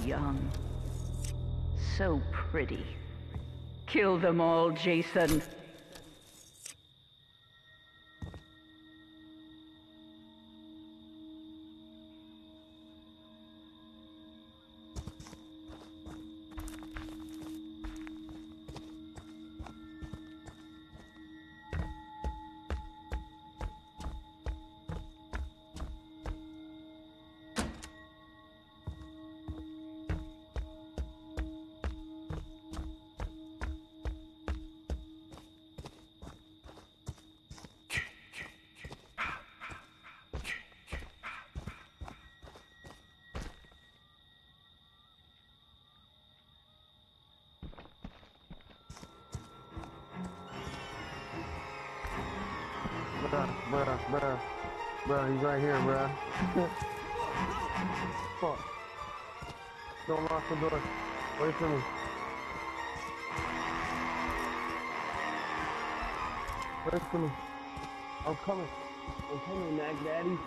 young. So pretty. Kill them all, Jason. Bruh, he's right here, bruh. Fuck. Don't lock the door. Wait for me. Wait for me. I'm coming. I'm coming, Mac Daddy.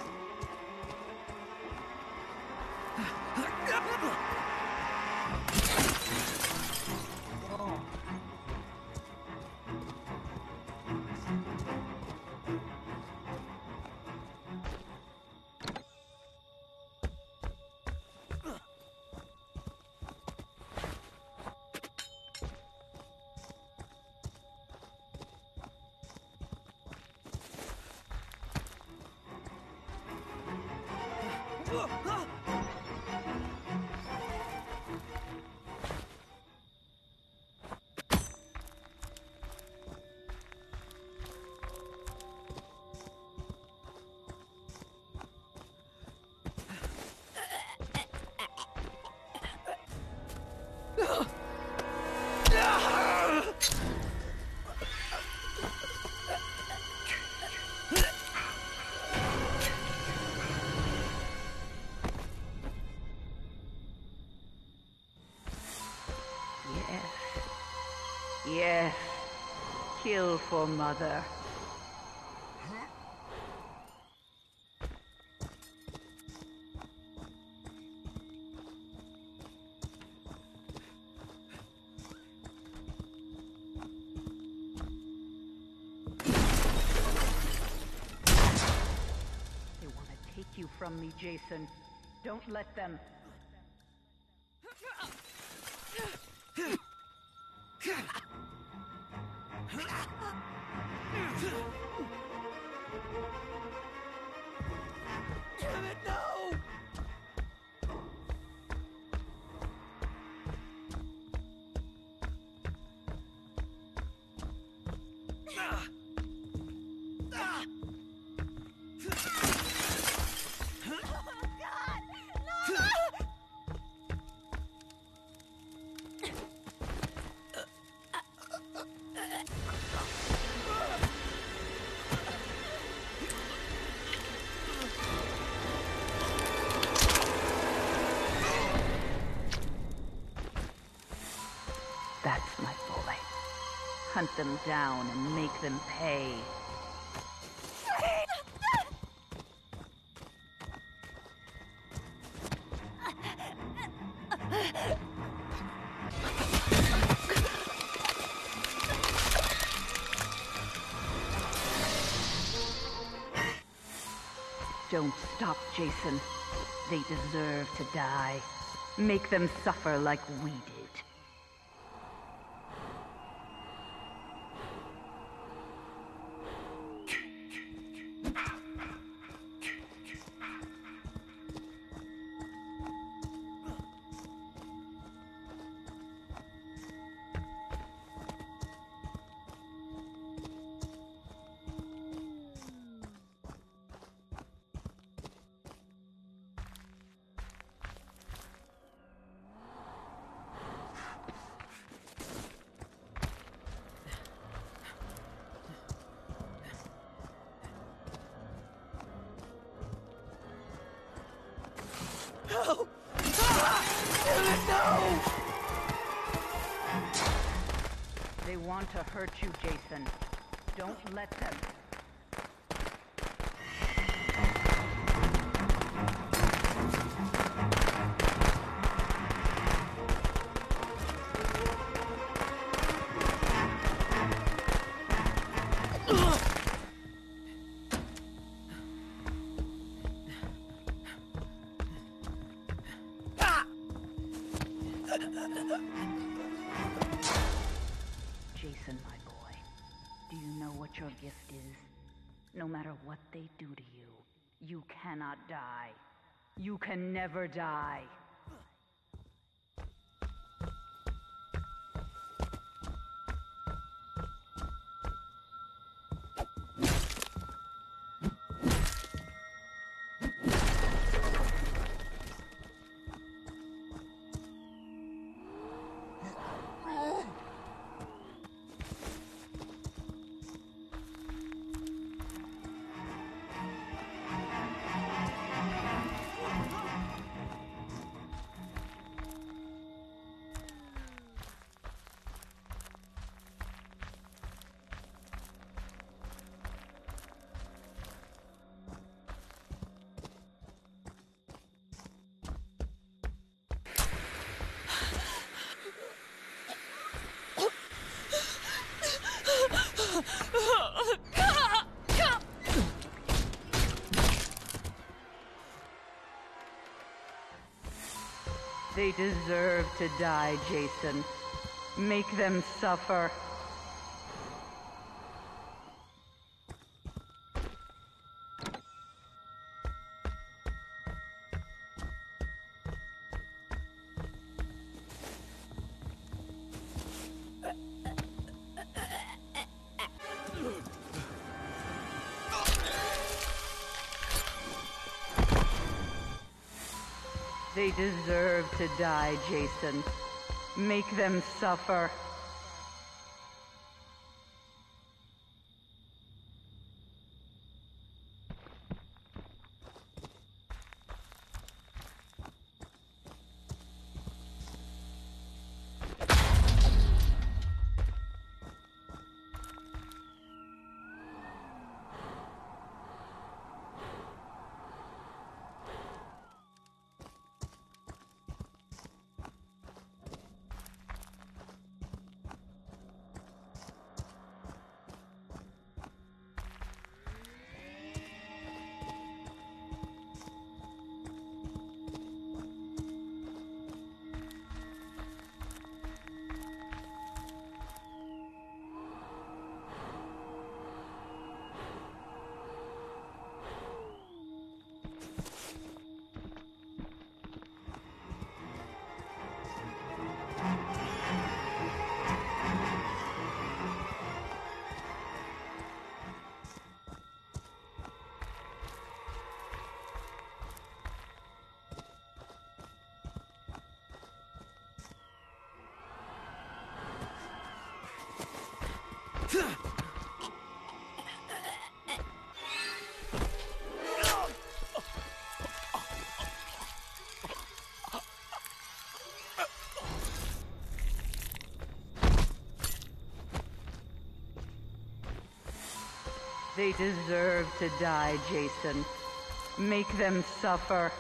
Yes. Kill for Mother. They want to take you from me, Jason. Don't let them. Damn it, no! That's my boy. Hunt them down and make them pay. Don't stop, Jason. They deserve to die. Make them suffer like we did. No! Damn it, no! They want to hurt you, Jason. Don't let them. Jason, my boy, do you know what your gift is? No matter what they do to you, you cannot die. You can never die. They deserve to die, Jason. Make them suffer. They deserve to die, Jason. Make them suffer. They deserve to die, Jason. Make them suffer.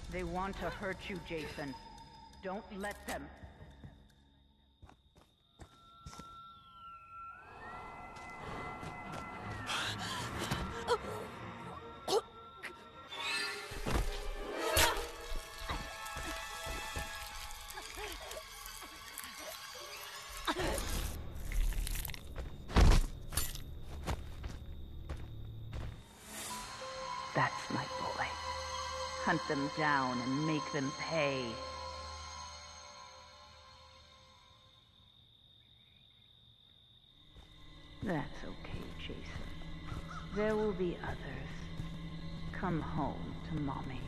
They want to hurt you, Jason. Don't let them. That's my boy. Hunt them down and make them pay. That's okay, Jason. There will be others. Come home to Mommy.